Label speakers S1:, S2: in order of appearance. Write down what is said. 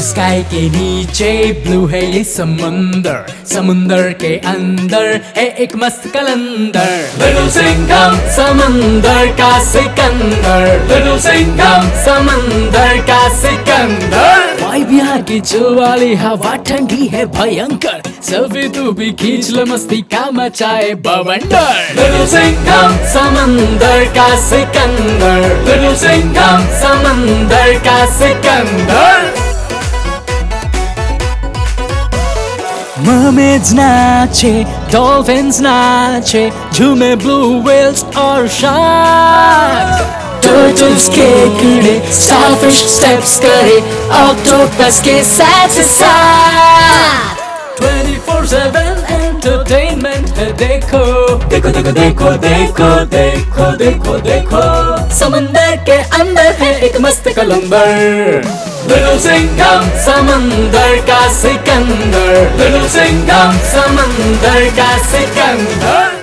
S1: Sky के नीचे blue है ये समंदर, समुंदर के अंदर है एक मस्त कलंदर। लिटिल सिंघम समंदर का सिकंदर, लिटिल सिंघम समंदर का सिकंदर। भाई बिहार की वाली हवा ठंडी है भयंकर, सेल्फी तू भी खींच ले मस्ती का मचाए बवंडर। लिटिल सिंघम समंदर का सिकंदर, लिटिल सिंघम समंदर का सिकंदर। Mermaids नाचे, dolphins नाचे, झूमे blue whales और sharks। Turtles केकड़े, starfish steps करे, octopus के साथ साथ। 24/7 entertainment है देखो, देखो देखो देखो देखो देखो देखो देखो। समंदर के अंदर है एक मस्त कलंदर। लिटिल सिंघम समंदर का सिकंदर, लिटिल सिंघम समंदर का सिकंदर।